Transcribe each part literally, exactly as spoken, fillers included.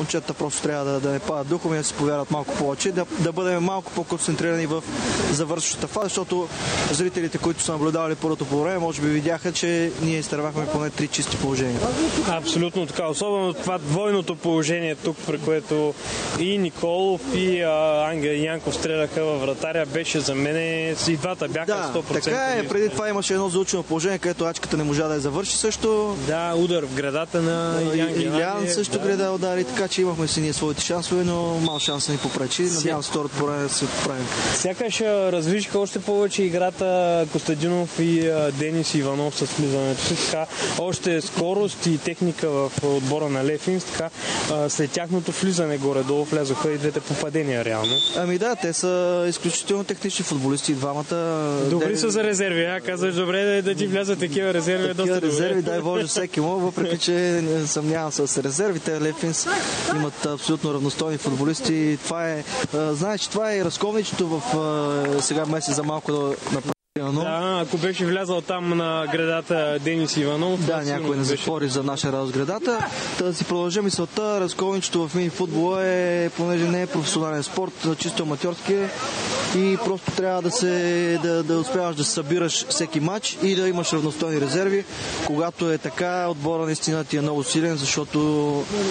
момчета просто трябва да, да не падат духом и да се повярват малко повече, да, да бъдем малко по-концентрирани в завършващата фаза, защото зрителите, които са наблюдавали първото по време, може би видяха, че ние изтървахме поне три чисти положения. Абсолютно така. Особено това двойното положение тук, при което и Николов, и а, Ангел Янков стреляха във вратаря, беше за мен и двата бяха да, сто процента. Така е, преди това имаше едно заучено положение, където Ачката не можа да я завърши също. Да, удар в гредата на Янги. Илян също да. греда удари, така че имахме си ние своите шансове, но мал шанс ни попречи. Надявам се второто по време да се поправим. Сякаш развиха още повече играта Костадинов и Денис Иванов с влизането си. Така, още скорост и техника в отбора на Лефинс. Така, след тяхното влизане горе-долу влязоха и двете попадения реално. Ами да, те са изключително технични футболисти и двамата. Добри Де... са за резерви, а? Казваш, добре да, да ти влязат такива резерви. Такива доста резерви, добре. дай Боже всеки му, въпреки че съмнявам с резервите. Лефинс имат абсолютно равностойни футболисти. Това е, знаеш, това е разковничето в сега месец за малко да направи. Но... Да, ако беше влязал там на гредата Денис Иванов. Да, някой не затвори за наша радост гредата. Та да си продължа мисълта. Разковничето в мини футбола е, понеже не е професионален спорт, чисто аматьорски и просто трябва да се да, да успяваш да събираш всеки матч и да имаш равностойни резерви. Когато е така, отбора наистина ти е много силен, защото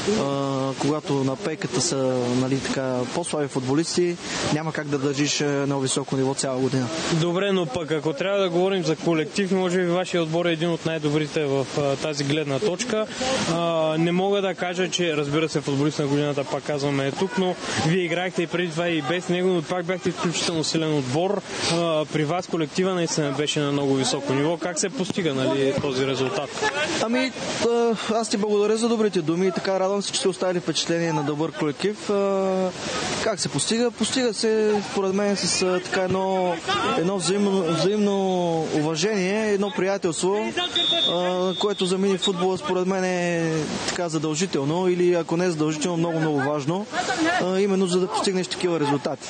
а, когато на пейката са, нали, така, по-слаби футболисти, няма как да държиш на високо ниво цяла година. Добре, но пък ако трябва да говорим за колектив, може би вашия отбор е един от най-добрите в а, тази гледна точка. А, не мога да кажа, че, разбира се, футболист на годината, пак казваме е тук, но вие играхте и преди това и без него, но пак бяхте изключително силен отбор. А, при вас колектива наистина беше на много високо ниво. Как се постига, нали, този резултат? Ами, аз ти благодаря за добрите думи и така радвам се, че сте оставили впечатление на добър колектив. А, как се постига? Постига се, според мен, с така едно, едно взаимно взаимно уважение, едно приятелство, а, което за мини футбола според мен е така задължително или ако не е задължително, много много важно, а, именно за да постигнеш такива резултати.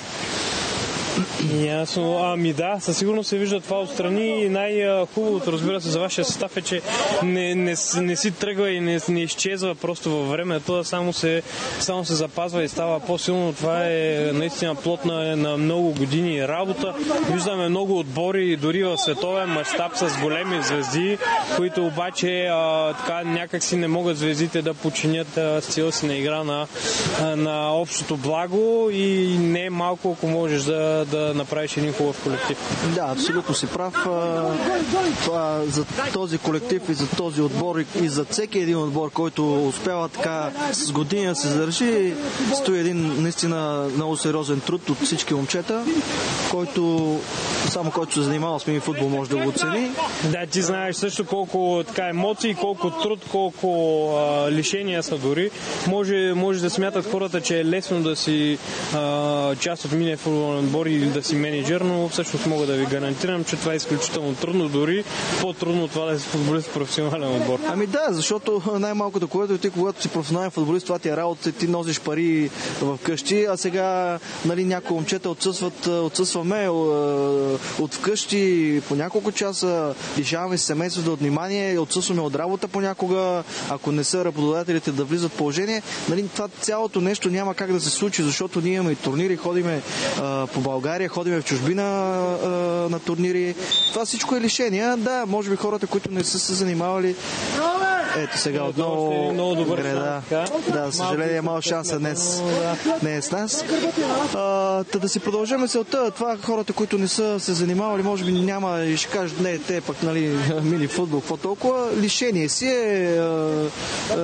Ясно. Ами да, със сигурност се вижда това отстрани и най-хубавото, разбира се, за вашия състав е, че не, не, не си тръгва и не, не изчезва просто във времето, а само се, само се запазва и става по-силно. Това е наистина плод на, на много години работа. Виждаме много отбори, дори в световен мащаб с големи звезди, които обаче а, така някак си не могат звездите да починят а, стила си на игра на, а, на общото благо и не е малко, ако можеш да да направиш един хубав колектив. Да, абсолютно си прав. Това, за този колектив и за този отбор и за всеки един отбор, който успява така с години да се задържи, стои един наистина много сериозен труд от всички момчета, който само който се занимава с мини футбол може да го оцени. Да, ти знаеш също колко така емоции, колко труд, колко а, лишения са дори. Може, може да смятат хората, че е лесно да си а, част от мини футболен отбор или да си менеджер, но всъщност мога да ви гарантирам, че това е изключително трудно, дори по-трудно това да си футболист в професионален отбор. Ами да, защото най-малкото, което ти, когато си професионален футболист, това ти е работа, ти носиш пари в къщи, а сега, нали, някои момчета отсъстват, отсъстваме от вкъщи по няколко часа, лишаваме се семейството от внимание, отсъстваме от работа понякога, ако не са работодателите да влизат в положение. Нали, това цялото нещо няма как да се случи, защото ние имаме и турнири, ходиме а, по България, ходиме в чужбина а, на турнири. Това всичко е лишения. Да, може би хората, които не са се занимавали. Ето сега отново много добър греда. шанс, Да, за съжаление, мал шанса днес не е с нас. А, та да си продължим мисълта. Това хората, които не са се занимавали, може би няма и ще кажат, не, те пък, нали, мини футбол, какво толкова. Лишение си е, а, а,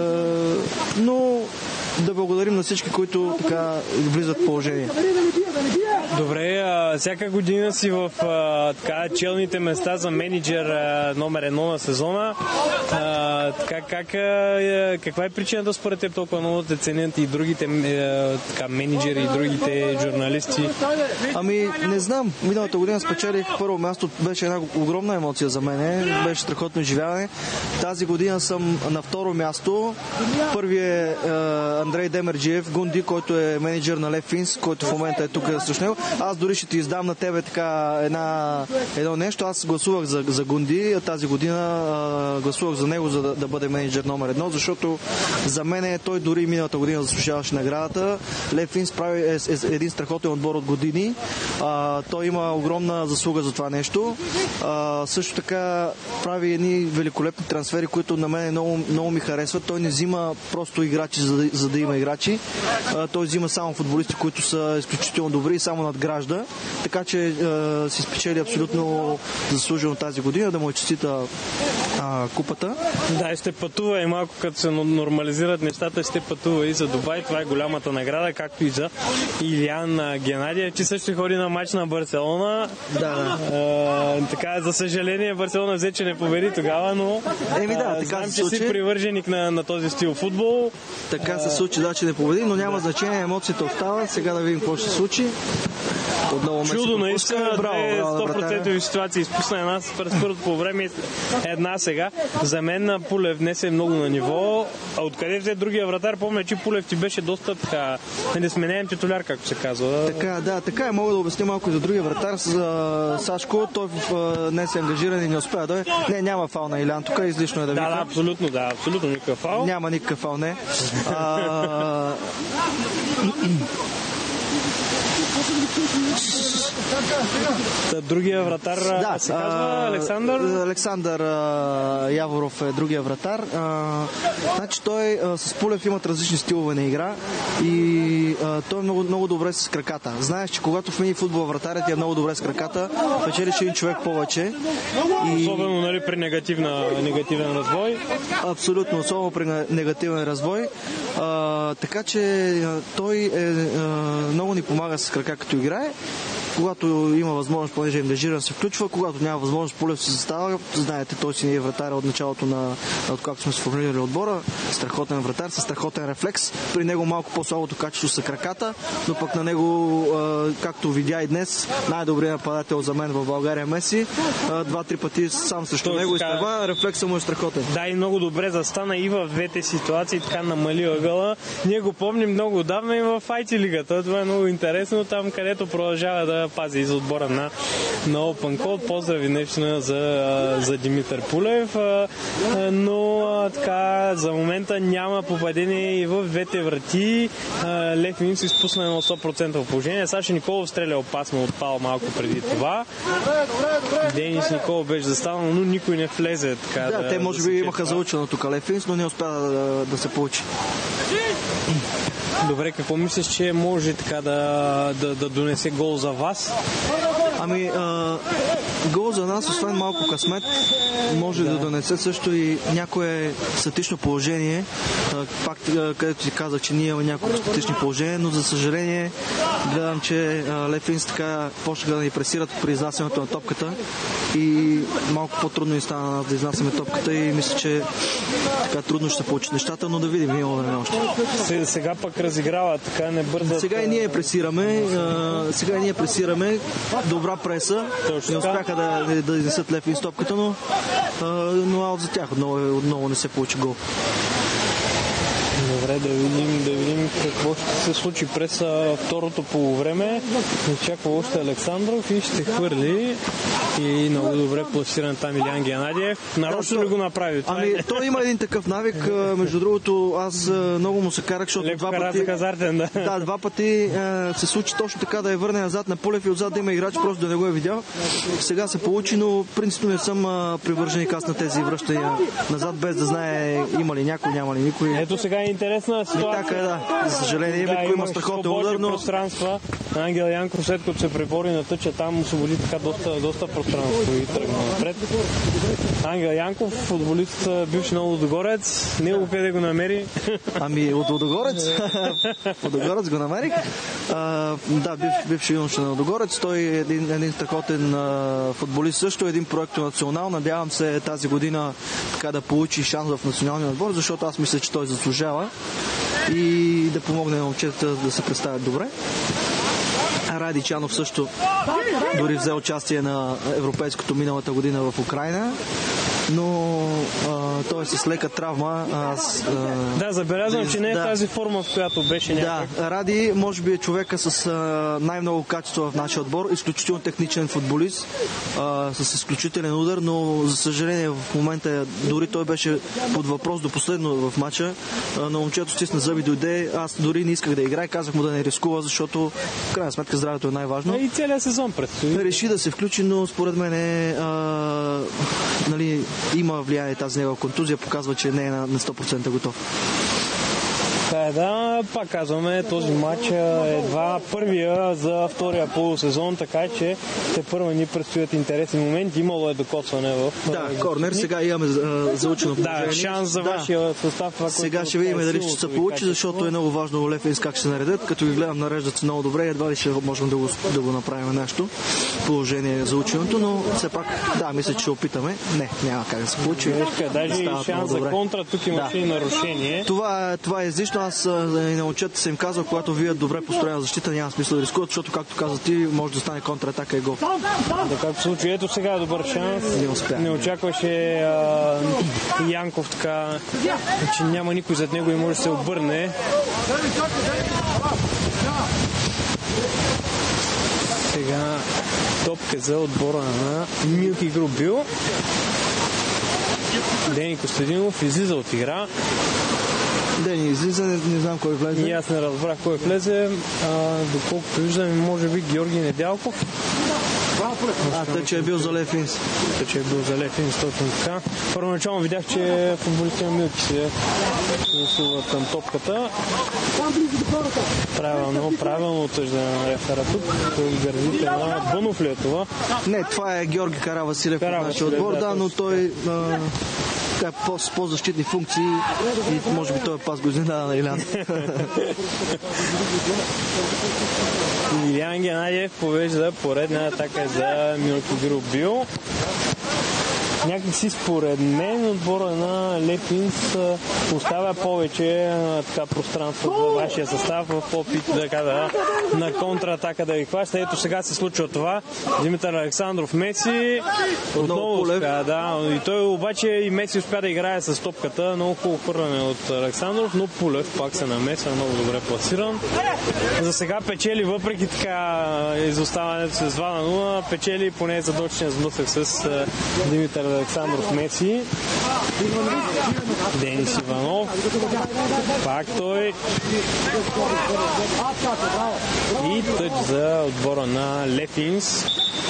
но да благодарим на всички, които така влизат в положение. Добре, а, всяка година си в а, така, челните места за менеджер а, номер едно на сезона. А, така, как, а, каква е причината според теб толкова много да ценят и другите а, така, менеджери и другите журналисти? Ами, не знам. Миналата година спечелих първо място. Беше една огромна емоция за мен. Беше страхотно изживяване. Тази година съм на второ място. Първи е а, Андрей Демерджиев, Гунди, който е менеджер на Лефинс, който в момента е тук срещу него. Аз дори ще ти издам на тебе така една, едно нещо. Аз гласувах за, за Гунди тази година, а, гласувах за него, за да, да бъде менеджер номер едно, защото за мен е, той дори миналата година заслужаваше наградата. Лефинс прави е, е, един страхотен отбор от години. А, той има огромна заслуга за това нещо. А, също така прави едни великолепни трансфери, които на мен много, много ми харесват. Той не взима просто играчи, за да, за да има играчи. А, той взима само футболисти, които са изключително добри и само надгражда. Така че а, си спечели абсолютно заслужено тази година, да му е честита а, купата. Да, и ще пътува и малко като се нормализират нещата, ще пътува и за Дубай. Това е голямата награда, както и за Илиян Генадиев, че също ходи на матч на Барселона. Да. А, така, за съжаление, Барселона взе, че не победи тогава, но Еми да, така знам, се че случи. си привърженик на, на този стил футбол. Така се случи, да, че не победи, но няма значение, емоцията остава. Сега да видим какво ще се случи. Отново Чудо, наистина, браво, сто процента ситуации. Изпусна една през първото по време, една сега. За мен Пулев днес е много на ниво. А откъде взе другия вратар? Помня, че Пулев ти беше доста така несменяем титуляр, както се казва. Така, да, така е. Мога да обясня малко и за другия вратар. За Сашко, той в, днес е ангажиран и не успя да дойде. Не, няма фал на Илян. Тук излишно е да вика. Да, да, абсолютно, да, абсолютно никакъв фал. Няма никакъв фал, не. А... Другия вратар да, се казва Александър? Александър а, Яворов е другия вратар. А, значи той а, с Пулев имат различни стилове на игра и а, той е много, много добре с краката. Знаеш, че когато в мини футбол вратарят е много добре с краката, печелиш един човек повече. И... Особено, нали, при негативна, негативен развой. Абсолютно, особено при негативен развой. А, така че а, той е, а, много ни помага с крака, като играе. Когато има възможност, понеже е ангажиран, се включва. Когато няма възможност, Пулев се застава. Знаете, той си не е вратар от началото на, от както сме сформулирали отбора. Страхотен вратар, със страхотен рефлекс. При него малко по-слабото качество са краката, но пък на него, както видя и днес, най-добрият нападател за мен в България Меси. Два-три пъти сам срещу него изтърва. Рефлекса му е страхотен. Да, и много добре застана и в двете ситуации, така намали ъгъла. Ние го помним много давно и в Айти лигата. Това е много интересно, там където продължава да пази за отбора на, на Open Code. Поздрави нещо за, за Димитър Пулев, но така за момента няма попадение и в двете врати. Лефин се изпусна едно сто процента положение. Саши Николов стреля опасно от пал малко преди това. Денис Николов беше застанал, но никой не влезе. Така, да, да, те може да би имаха заучено тук Лефинс, но не успя да, да се получи. Добре, какво мислиш, че може така да, да, да донесе гол за вас? Ами, а, гол за нас, освен малко късмет, може да, да донесе също и някое статично положение. А, пак, където ти казах, че ние имаме няколко статични положения, но за съжаление гледам, че Лефинс така почнаха да ни пресират при изнасянето на топката и малко по-трудно ни стана на нас да изнасяме топката и мисля, че така трудно ще се получат нещата, но да видим, имаме време още. Сега пък разиграва, така не бързат. Сега и ние пресираме, а, сега и ние пресираме, добра преса, точно не успяха да, да изнесат Лефинс топката, но, а, но аут за тях отново, отново не се получи гол. Добре, да видим, да видим какво ще се случи през второто полувреме. Очаква още Александров и ще хвърли. И много добре пласиран там Илиян Генадиев. Нарочно да, ли го направи? Това ами, е... той има един такъв навик. Между другото, аз много му се карах, защото Леко два пъти... хазартен, да. Да, два пъти е, се случи точно така да я върне назад на Пулев и отзад да има играч, просто да не го е видял. Сега се получи, но принципно не съм привърженик аз на тези връщания назад, без да знае има ли някой, няма ли никой. Ето сега е интересна ситуация. Така е, да. За съжаление, да, Митко има страхотен удар, но... пространства. Ангел Янков, след като се пребори на тъча, там освободи така доста, доста пространство и тръгна напред. Ангел Янков, футболист, бивши на Лудогорец. Него къде го намери? Ами от Лудогорец. Лудогорец го намерих. А, да, бив, бивши юноша на Лудогорец. Той е един, един страхотен а, футболист също, един проект национал. Надявам се тази година така да получи шанс в националния отбор, защото аз мисля, че той заслужава и да помогне на момчетата да се представят добре. Ради Чанов също дори взе участие на европейското миналата година в Украйна. но а, той е с лека травма. Аз, а, да, забелязвам, че не е да, тази форма, в която беше някак. Да, Ради може би е човека с а, най-много качество в нашия отбор, изключително техничен футболист, а, с изключителен удар, но за съжаление в момента дори той беше под въпрос до последно в матча. А, на момчето стисна зъби, дойде. Аз дори не исках да играе, казах му да не рискува, защото в крайна сметка здравето е най-важно. И целият сезон предстои. Реши да се включи, но според мен е, а, нали, има влияние тази негова контузия, показва, че не е на сто процента готов. Да, да, пак казваме, този матч е едва първия за втория полусезон, така че те първо ни предстоят интересни моменти. Имало е докосване в... Да, корнер, сега имаме а, заучено положение. Да, шанс за да. вашия състав. Това, сега ще видим дали ще се получи, защото е много важно Лефинс как ще се наредят. Като ви гледам, нареждат се много добре, едва ли ще можем да го, да го направим нещо. Положение за ученото, но все пак, да, мисля, че ще опитаме. Не, няма как да се получи. Даже и шанс за контра, тук имаше да. и нарушение. Това, това е излишно. Аз и на отчета съм им казал, когато вият добре построена защита, няма смисъл да рискуват, защото, както каза ти, може да стане контратака и гол. Така в случай, ето сега е добър шанс. Не успя. Не очакваше а, Янков така, че няма никой зад него и може да се обърне. Сега топка за отбора на Милки Грубил. Дени Костадинов излиза от игра. Дени излиза, не, не знам кой влезе. И аз не разбрах кой влезе. А, доколкото виждам, може би Георги Недялков. А, тъй, че е бил за Лефинс. Тъй, че е бил за Лефинс, точно така. Първоначално видях, че футболистите на Милки се засилват към топката. Правилно, правилно отъждане на рефера тук. Гърдите на Бънов ли е това? Не, това е Георги Каравасилев от нашия отбор, да, но той... А... Така, по, с по-защитни функции и може би той пас го изненада на Илян. Илян Геннадиев повежда поредна атака за Милки Грубил. Някак си според мен отбора на Лефинс оставя повече така, пространство за вашия състав в опит да, да, на контратака да ви хваща. Ето сега се случва това. Димитър Александров Меси отново успя, да. И той обаче и Меси успя да играе с топката. Много хубаво хвърляне от Александров, но Пулев пак се намесва, много добре пласиран. За сега печели, въпреки така изоставането с два на нула, печели поне задочния сблъсък с Димитър Александров Меси. Денис Иванов. Пак той. И тъч за отбора на Лефинс.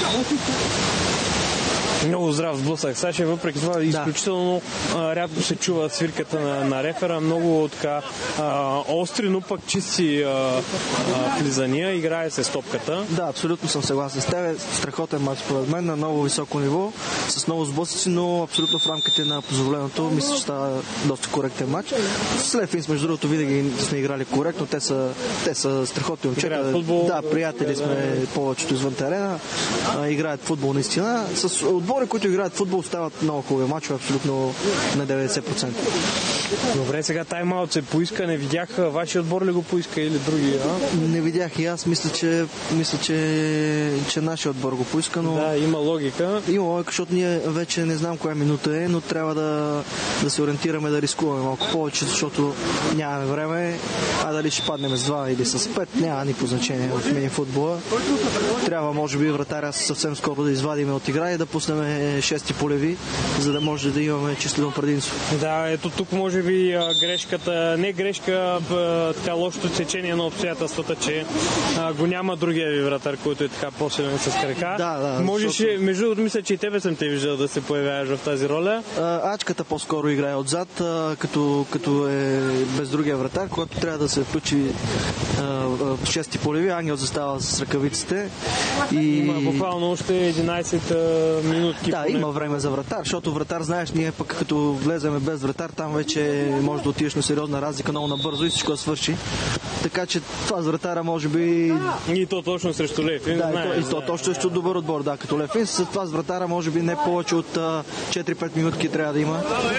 Много здрав сблъсък. Саше, въпреки това, да. изключително а, рядко се чува свирката на, на рефера. Много така а, остри, но пък чисти а, а, влизания. Играе се с топката. Да, абсолютно съм съгласен с теб. Страхотен мач, според мен, на много високо ниво, с много сблъсъци, но абсолютно в рамките на позволеното. Мисля, че става доста коректен мач. С Лефинс, между другото, винаги сме играли коректно. Те са, те са страхотни момчета. Да, приятели сме повечето извън терена. А, играят футбол наистина. С отбори, които играят футбол, стават много хубави мачове, абсолютно на деветдесет процента. Добре, сега тайм-аут се поиска. Не видях вашия отбор ли го поиска или други? А? Не видях и аз. Мисля, че, мисля, че, че нашия отбор го поиска, но... Да, има логика. Има логика, защото ние вече не знам коя минута е, но трябва да, да се ориентираме, да рискуваме малко повече, защото нямаме време. А дали ще паднем с два или с пет, няма никакво значение в мини футбола. Трябва, може би, вратаря съвсем скоро да извадиме от игра и да пуснем шести полеви, за да може да имаме числено предимство. Да, ето тук може би грешката, не грешка, така лошото течение на обстоятелствата, че а, го няма другия ви вратар, който е така по-силен с крака. Да, да. Можеш, защото... между другото, мисля, че и тебе съм те виждал да се появяваш в тази роля. А, Ачката по-скоро играе отзад, а, като, като е без другия вратар, когато трябва да се включи а, а, шести полеви, Ангел застава с ръкавиците. И... Има буквално още единайсет минутки. Да, има време за вратар, защото вратар, знаеш, ние пък като влеземе без вратар, там вече може да отидеш на сериозна разлика много набързо и всичко да свърши. Така че това с вратара може би... И то точно срещу Лефин. Да, знаеш, и то, и то да, точно срещу добър отбор, да, като Лефин. С това с вратара може би не повече от четири-пет минутки трябва да има.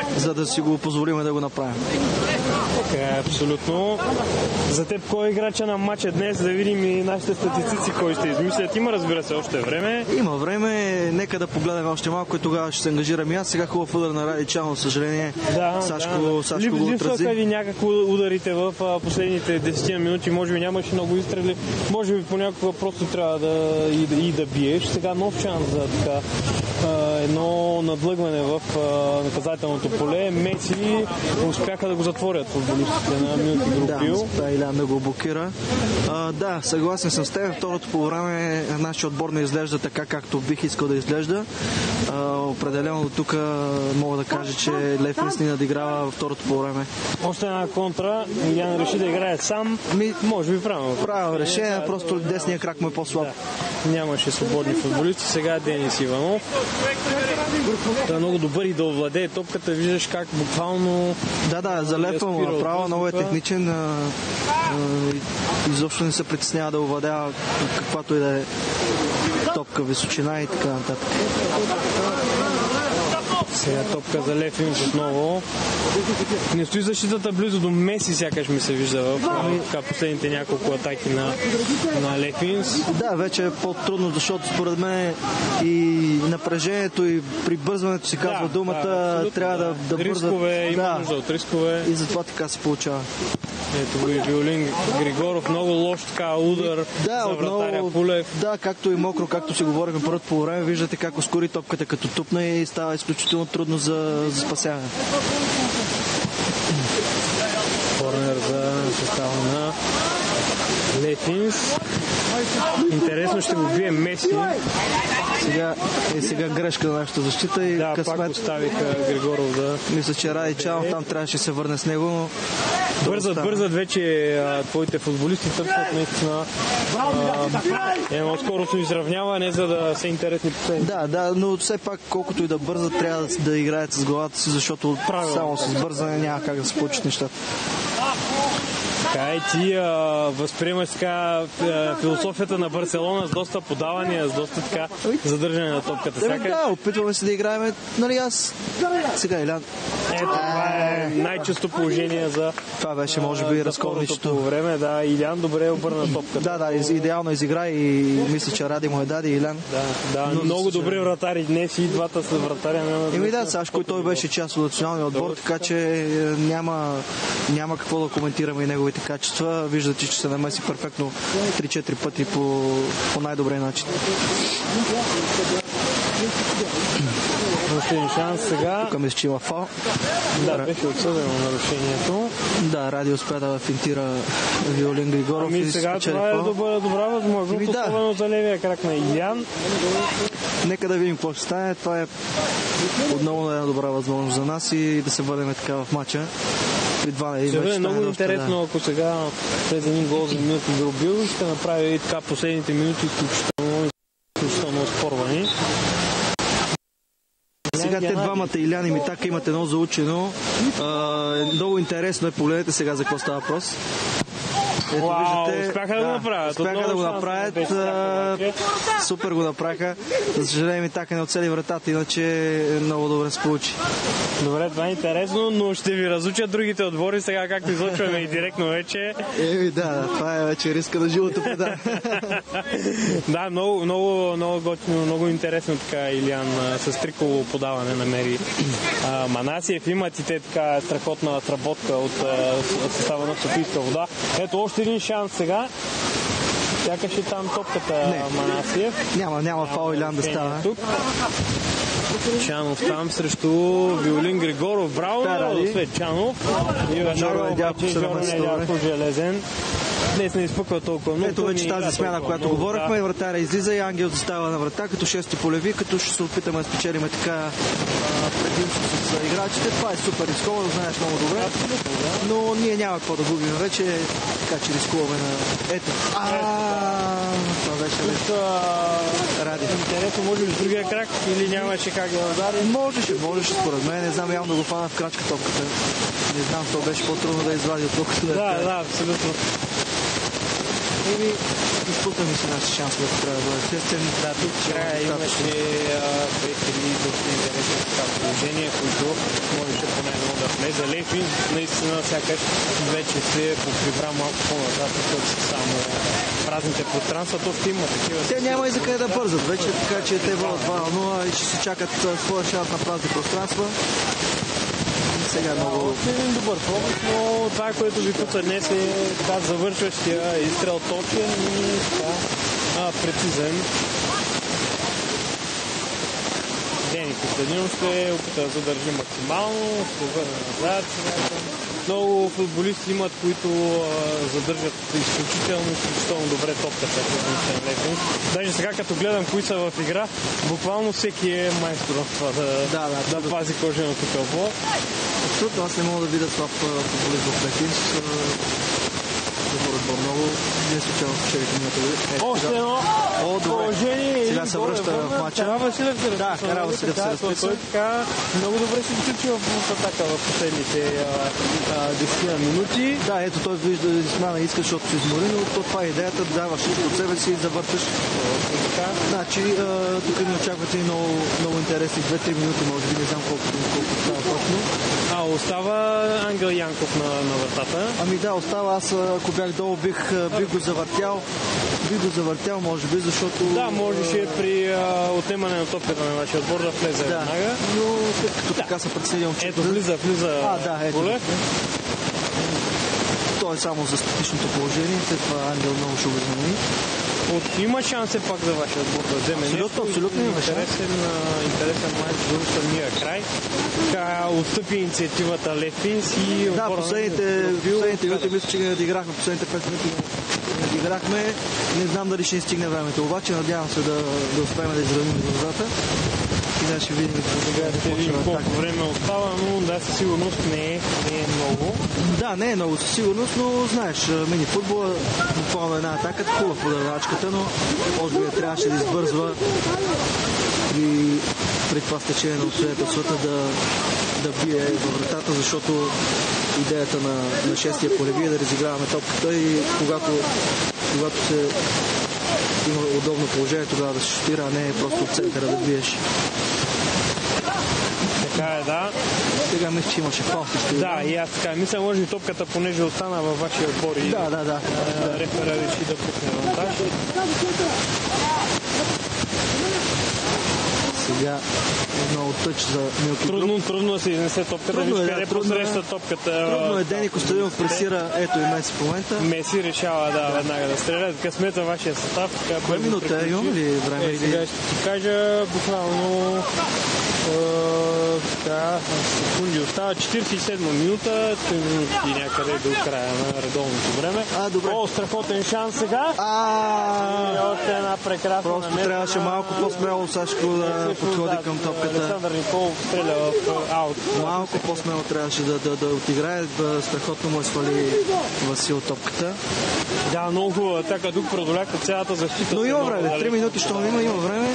за да си го позволим да го направим. Така е, абсолютно. За теб кой е играча на матча днес, да видим и нашите статистици, кой ще измислят. Има, разбира се, още време. Има време, нека да погледаме още малко и тогава ще се ангажирам и аз. Сега хубав удар на Ради Чанов, съжаление. Да, Сашко, да. Сашко го отрази. Липсваха ли някакво ударите в последните десет минути? Може би нямаше много изстрели. Може би понякога просто трябва да и, да и да биеш. Сега нов шанс за така едно надлъгване в наказателното поле. Меси успяха да го затворят футболистите на Милки Грубил. Да, Илян да го блокира. А, да, съгласен съм с теб. Второто по време нашия отбор не изглежда така, както бих искал да изглежда. А, определено до тук мога да кажа, че Лефинс ни надиграва във второто по време. Още една контра. Илян реши да играе сам. Ми, може би правилно. Правилно решение, да, просто десния крак му е по-слаб. Да. Нямаше свободни футболисти. Сега Денис Иванов. Да, е много добър и да овладее топката. Виждаш как буквално... Да, да, залепва му направо. Много е техничен. А, а, изобщо не се притеснява да овладява каквато и да е топка, височина и така нататък. Сега топка за Лефинс отново. Не стои защитата близо до Меси, сякаш ми се вижда в така, последните няколко атаки на, на Лефинс. Да, вече е по-трудно, защото според мен и напрежението и прибързването си казва да, думата, да, трябва да, да, да бързат. Рискове, има да. нужда от рискове. И затова така се получава. Ето го и Виолин Григоров, много лош така удар да, за вратаря отново, Пулев. Да, както и мокро, както си говорихме първото по време, виждате как ускори топката като тупна и става изключително трудно за, за спасяване. Корнер за състава на Лефинс. Интересно ще го бие Меси. Сега е сега грешка на нашата защита и да, късмет. пак оставиха Григоров да... Мисля, че Ради Чанов там трябваше да се върне с него, но... Бързат, да бързат вече а, твоите футболисти търсят наистина едно скоростно изравняване, за да са интересни последни. Да, да, но все пак колкото и да бързат, трябва да, да играят с главата си, защото правилно, само с бързане няма как да се получат нещата. Така и ти а, възприемаш така а, философията на Барселона с доста подавания, с доста така задържане на топката. Да, да, опитваме се да играем, нали аз. Сега Илян. Ето, това е най-често положение за... Това беше, може би, разковничето. По време, да, Илян добре обърна топката. Да, да, идеално изигра и мисля, че Ради му е даде Илян. Да, да, но много добри вратари днес и двата са вратаря. Еми да, Сашко, той беше част от националния отбор, така че няма, няма какво да коментираме и неговите качества. Виждате, че се намеси перфектно три-четири пъти по, по най-добрия начин. Още един шанс сега. Тук мисля, че има фал. Да, беше отсъдено нарушението. Да, Ради успя да финтира Виолин Григоров. Ами сега това е добра, добра възможност, да. Особено за левия крак на Илян. Нека да видим какво ще стане. Това е отново една добра възможност за нас и да се върнем така в матча. При два на един вече. Е много интересно, да. Ако сега през един гол за Милки Грубил ще направи и така последните минути изключително, изключително спорвани. Сега те двамата, Илян и Митака, имат едно заучено. А, много интересно е, погледнете сега за какво става въпрос. Ето, Уау, виждате, успяха да, да го направят. Успяха да го направят. А, супер го направиха. За съжаление Митака не оцели вратата, иначе много добре се получи. Добре, това е интересно, но ще ви разучат другите отбори сега, както излъчваме и директно вече. Еми да, това е вече риска на живото преда. Да, много, много, много готино, много интересно така Илян с триково подаване намери а, Манасиев. Имат и те така страхотна сработка от а, състава на Софийска вода. Ето още един шанс сега. Сякаш и там топката не, Манасиев. Няма, няма фаул Илян да става. Тук. Чанов там срещу Виолин Григоров. Браво, да, след Чанов. И веднага обаче Жоро Недялков железен. Днес не изпъква толкова много. Ето вече тази смяна, която говорихме, да. Вратаря излиза и Ангел застава на врата, като шести полеви, като ще се опитаме да спечелиме така предимство с играчите. Това е супер рисковано, знаеш много добре. Но ние няма какво да губим вече, така че рискуваме на... Ето. Ааа, това беше Ради. Интересно, може би с другия крак или нямаше как да удари? Можеше, можеше според мен. Не знам, явно да го фана в крачка топката. Не знам, то беше по-трудно да извади от толкова. Да, да, абсолютно. Еми, изпускаме си наши шансове, ако трябва да бъде естествен. Да, тук края имаше две-три доста интересни така положения, които можеше поне едно да влезе. Лефин наистина сякаш вече се поприбра малко по-назад, защото са само празните пространства, то ще има такива. Те няма и за къде да бързат вече, така че те водят два на нула и ще се чакат своя шанс на празни пространства. Сега много... Още един добър пробив, но това, което ви пуца днес е така завършващия изстрел точен и така а, прецизен. Дени Костадинов ще опита да задържи максимално, ще върне назад. Много футболисти имат, които а, задържат изключително, изключително добре топката. Даже сега, като гледам кои са в игра, буквално всеки е майстор в това да, да, да, да пази коженото кълбо. Абсолютно, аз не мога да видя това в футболист в Лефинс. Добър много. Не случайно в шерите миналата година. Още едно положение. Сега се връща в матча. Кара Василев се разписва. Да, Кара Василев се разписва. Той така много добре се включи в атака в последните десет минути. Да, ето той вижда Исмана иска, защото се измори, но то това е идеята, да даваш всичко от себе си и завършиш. Значи, тук ми очаквате много, много интересни две-три минути, може би, не знам колко, колко става точно. А, остава Ангел Янков на, на вратата. Ами да, остава. Аз, ако бях долу, бих, бих го завъртял. Бих го завъртял, може би, защото... Да, можеше при а, отнемане на топката на вашия отбор да влезе да, веднага. Но след като да. Така са преценил, че... Ето, влиза, влиза а, да, ето. Голев. То е само за статичното положение, след това Ангел много ще го замени. От, има шанс е пак за вашия отбор да вземе абсолютно, нещо. Абсолютно има шанс. Интересен, интересен матч до самия край. Така отстъпи инициативата Лефинс и да, последните, последните минути, мисля, че не надиграхме, последните пет минути не надиграхме. Не знам дали ще ни стигне времето, обаче надявам се да, да успеем да изравним резултата. Сега ще видим колко време остава, но да, със сигурност не е, не е много. Да, не е много със сигурност, но знаеш, мини футбола, буквално една атака, хубава подавачката, но може би трябваше да избързва и при това стечение на обстоятелствата да, да бие във вратата, защото идеята на, на шестия полеви е да разиграваме топката и когато, когато се има удобно положение, тогава да се шутира, а не просто от центъра да биеш. Така е, да. Сега мисля, че имаше фал. Да, и аз така мисля, може би топката понеже остана във вашия отбор и да, да, да. рефера реши да пусне монтаж. Сега много тъч за Милки Груп. Трудно, трудно да се изнесе топката, трудно виж е, къде да, посреща топката. Трудно е, Дени Костадинов пресира, ето и Меси в момента. Меси решава да, веднага да стреля. Късмет във вашия състав. Кой минута е? Имам ли време? Е, сега ще ти кажа буквално така, секунди остава. четиридесет и седма минута, три минути някъде до края на редовното време. А, добре. О, страхотен шанс сега. А, и още една прекрасна просто намерена. трябваше малко по-смело Сашко да подходи да, към топката. Александър Николов стреля в аут. Малко по-смело трябваше да, да, да отиграе, да страхотно му е свали Васил топката. Да, много хубава атака, тук продоляха цялата защита. Но има време, три минути, що има, има време.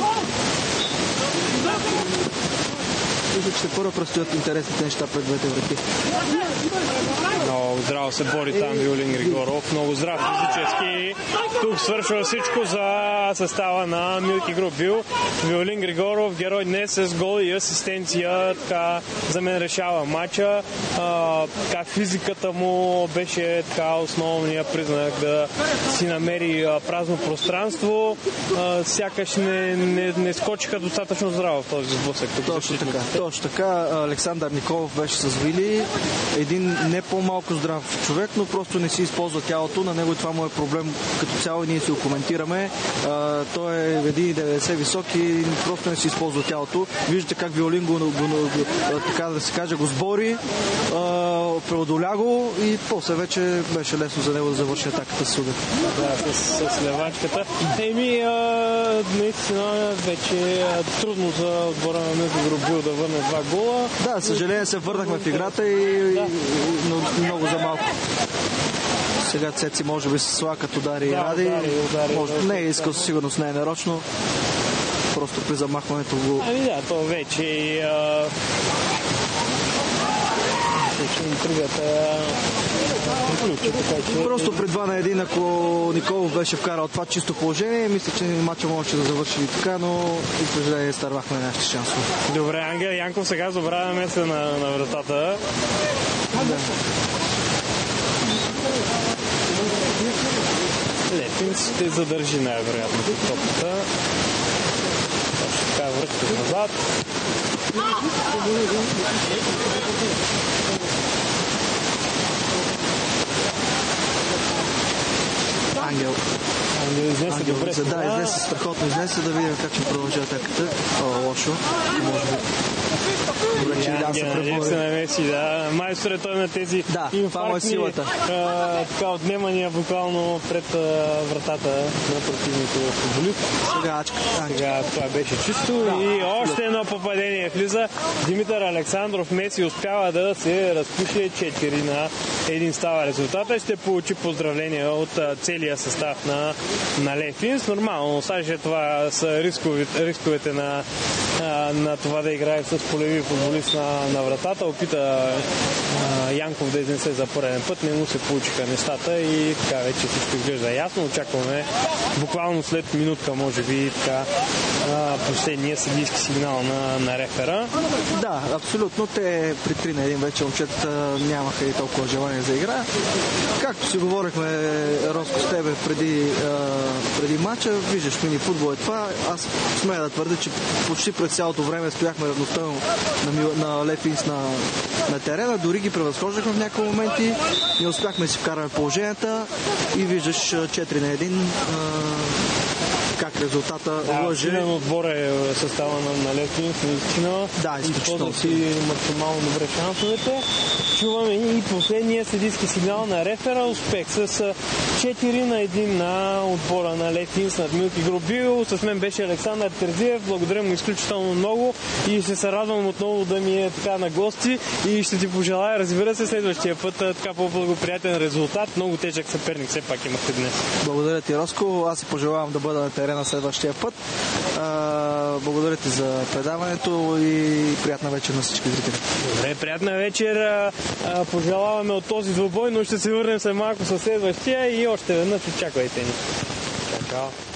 Мисля, че първо предстоят интересните неща пред двете врати. Много здраво се бори там Виолин Григоров. Много здрав физически. Тук свършва всичко за състава на Милки Груп. Виолин Григоров, герой днес с гол и асистенция. Така, за мен решава матча. А, така, физиката му беше така основният признак да си намери а, празно пространство. А, сякаш не, не, не скочиха достатъчно здраво в този сблъсък. Точно така. Точно така. Александър Николов беше с Вили. Един не по-малко здрав човек, но просто не си използва тялото. На него това му е проблем. Като цяло ние си го коментираме. А, той е един и деветдесет висок и просто не си използва тялото. Виждате как Виолин го, го, го така да се каже, го сбори, а, преодоля го и после вече беше лесно за него да завърши атаката с удар. Да, с, с левачката. Еми, а, наистина вече а, трудно за отбора на Милки Груп да върне два гола. Да, съжаление се върнахме в играта и, да. но много за малко. Сега Цеци може би с лакът удари да, и ради. Удари, удари, може, удари, не е искал, със сигурност не е нарочно. Просто при замахването го... Ами да, то вече а... че интригата приключи. Че... Просто пред два на един, ако Николов беше вкарал това чисто положение, мисля, че матча можеше да завърши и така, но и съжаление изтървахме нашите шансове. Добре, Ангел Янков сега забравя места на, на вратата. Да. Лефинс ще задържи най-вероятно топката. Точно така връща назад. Ангел. Ангел изнесе Ангел, добре. За, да, изнесе страхотно изнесе, да видим как ще продължи атаката. О, лошо. Може би. Добре, че да се пребори. се намеси, да. Майстор е той на тези да, инфарктни а, така отнемания буквално пред а, вратата на противните футболисти. Сега ачка. Сега това беше чисто да. И още едно попадение влиза. Димитър Александров Меси успява да се разпише четири на един става резултата. Ще получи поздравления от а, целия състав на, на Лефинс. Нормално, саже това са рискови, рисковете на, а, на това да играе с полеви футболист на, на вратата. Опита а, Янков да изнесе за пореден път. Не му се получиха нещата и така вече всичко изглежда ясно. Очакваме буквално след минутка, може би, така а, последния съдийски сигнал на, на рефера. Да, абсолютно. Те при три на един вече момчетата нямаха и толкова желание за игра. Както си говорихме, Роско, с тебе преди, а, преди матча, виждаш, мини футбол е това. Аз смея да твърдя, че почти през цялото време стояхме равностойно на, на Лефинс на, на терена. Дори ги превъзхождахме в някакви моменти. Не успяхме да си вкараме положенията и виждаш четири на един. А, как резултата да, лъже. Да, отбор е състава на, на Лефинс, наистина. Да, изключително. Си максимално добре шансовете. Чуваме и последния съдийски сигнал на рефера. Успех с четири на един на отбора на Лефинс над Милки Гробил. С мен беше Александър Терзиев. Благодаря му изключително много и ще се радвам отново да ми е така на гости и ще ти пожелая, разбира се, следващия път така по-благоприятен резултат. Много тежък съперник все пак имахте днес. Благодаря ти, Роско. Аз си пожелавам да бъда на терена следващия път. А, благодаря ти за предаването и приятна вечер на всички зрители. Добре, приятна вечер. А, пожелаваме от този двубой, но ще се върнем след малко със следващия и още веднъж очаквайте ни. Чао.